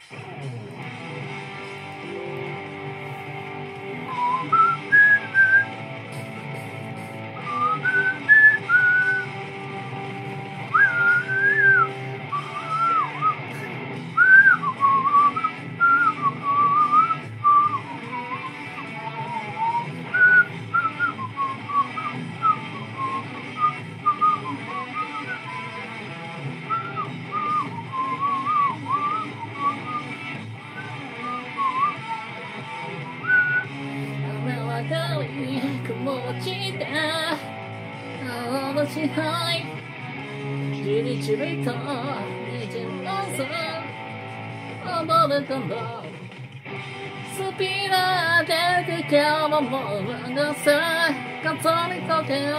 雲落ちた青の支配じりじりと虹の空溺れたんだスピーダーで今日ももう流さ風に溶けよ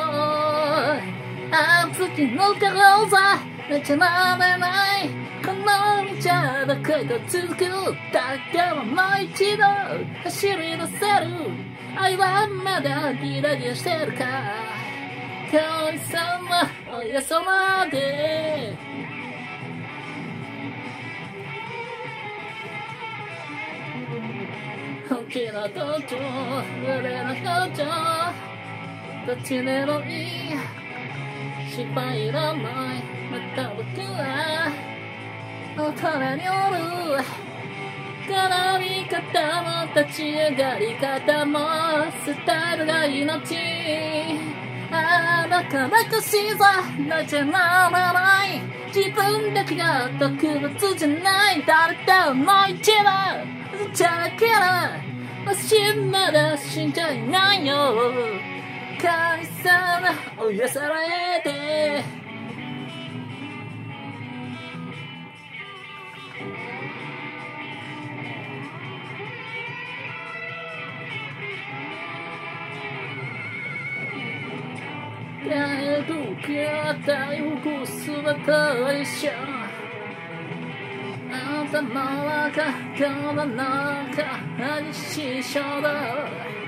熱きのカローザ寝ちゃられないこの道だけが続くだからもう一度走り出せる愛はまだギラギラしてるか神様おやそまで大きな登場俺の表情どっちでもいい失敗いらないまた僕は大人による絡み方も立ち上がり方もスタイルが命あなかなかしさなじゃならない自分だけが特別じゃない誰とも一度じゃけら私まだ死んじゃいないよ神様おやされて僕が体を起こす姿一緒頭の中体の中に支障だ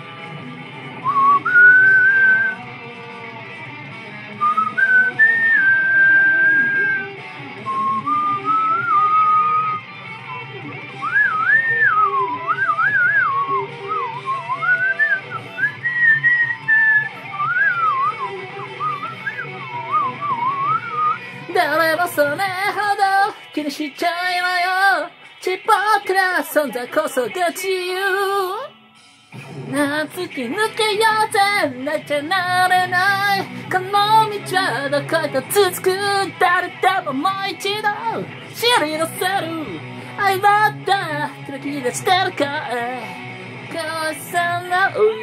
誰もそれほど気にしちゃいなよちっぽけな存在こそが自由突き抜けようぜなきゃなれないこの道はどこか続く誰でももう一度知り出せる愛はだキラキラしてるか神様